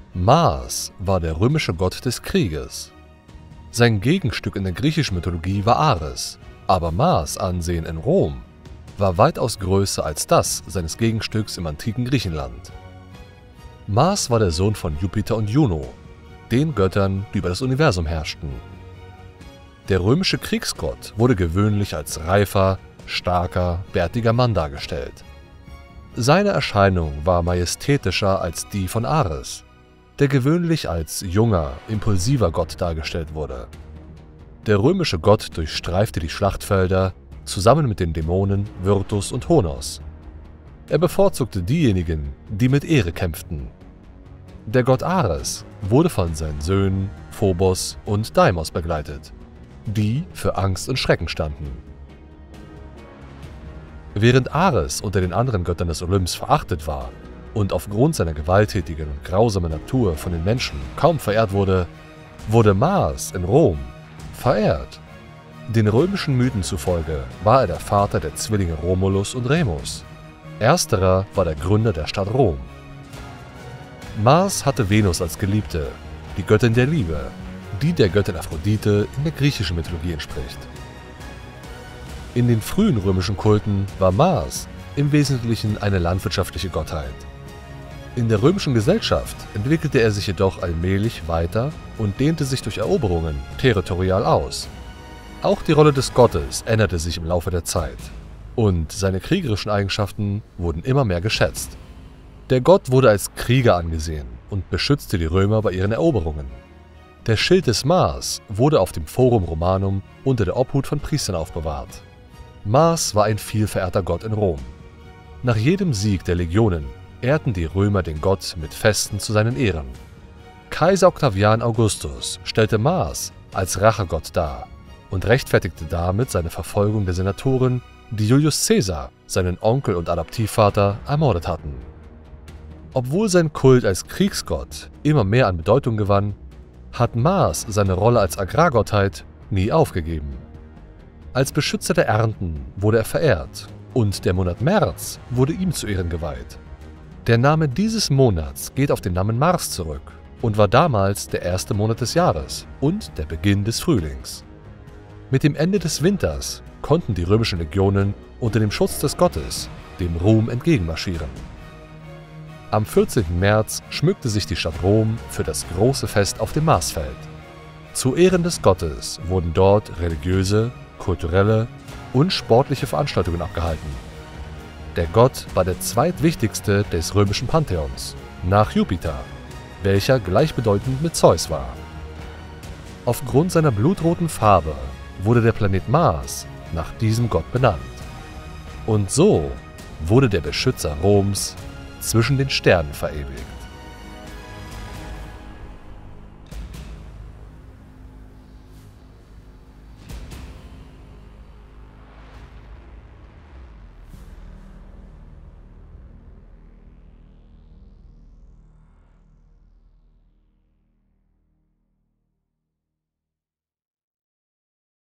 Mars war der römische Gott des Krieges. Sein Gegenstück in der griechischen Mythologie war Ares, aber Mars' Ansehen in Rom war weitaus größer als das seines Gegenstücks im antiken Griechenland. Mars war der Sohn von Jupiter und Juno, den Göttern, die über das Universum herrschten. Der römische Kriegsgott wurde gewöhnlich als reifer, starker, bärtiger Mann dargestellt. Seine Erscheinung war majestätischer als die von Ares, der gewöhnlich als junger, impulsiver Gott dargestellt wurde. Der römische Gott durchstreifte die Schlachtfelder zusammen mit den Dämonen Virtus und Honos. Er bevorzugte diejenigen, die mit Ehre kämpften. Der Gott Ares wurde von seinen Söhnen Phobos und Deimos begleitet, die für Angst und Schrecken standen. Während Ares unter den anderen Göttern des Olymps verachtet war und aufgrund seiner gewalttätigen und grausamen Natur von den Menschen kaum verehrt wurde, wurde Mars in Rom verehrt. Den römischen Mythen zufolge war er der Vater der Zwillinge Romulus und Remus. Ersterer war der Gründer der Stadt Rom. Mars hatte Venus als Geliebte, die Göttin der Liebe, die der Göttin Aphrodite in der griechischen Mythologie entspricht. In den frühen römischen Kulten war Mars im Wesentlichen eine landwirtschaftliche Gottheit. In der römischen Gesellschaft entwickelte er sich jedoch allmählich weiter und dehnte sich durch Eroberungen territorial aus. Auch die Rolle des Gottes änderte sich im Laufe der Zeit und seine kriegerischen Eigenschaften wurden immer mehr geschätzt. Der Gott wurde als Krieger angesehen und beschützte die Römer bei ihren Eroberungen. Der Schild des Mars wurde auf dem Forum Romanum unter der Obhut von Priestern aufbewahrt. Mars war ein vielverehrter Gott in Rom. Nach jedem Sieg der Legionen ehrten die Römer den Gott mit Festen zu seinen Ehren. Kaiser Octavian Augustus stellte Mars als Rachegott dar und rechtfertigte damit seine Verfolgung der Senatoren, die Julius Caesar, seinen Onkel und Adoptivvater, ermordet hatten. Obwohl sein Kult als Kriegsgott immer mehr an Bedeutung gewann, hat Mars seine Rolle als Agrargottheit nie aufgegeben. Als Beschützer der Ernten wurde er verehrt und der Monat März wurde ihm zu Ehren geweiht. Der Name dieses Monats geht auf den Namen Mars zurück und war damals der erste Monat des Jahres und der Beginn des Frühlings. Mit dem Ende des Winters konnten die römischen Legionen unter dem Schutz des Gottes dem Ruhm entgegenmarschieren. Am 14. März schmückte sich die Stadt Rom für das große Fest auf dem Marsfeld. Zu Ehren des Gottes wurden dort religiöse, kulturelle und sportliche Veranstaltungen abgehalten. Der Gott war der zweitwichtigste des römischen Pantheons, nach Jupiter, welcher gleichbedeutend mit Zeus war. Aufgrund seiner blutroten Farbe wurde der Planet Mars nach diesem Gott benannt. Und so wurde der Beschützer Roms zwischen den Sternen verewigt.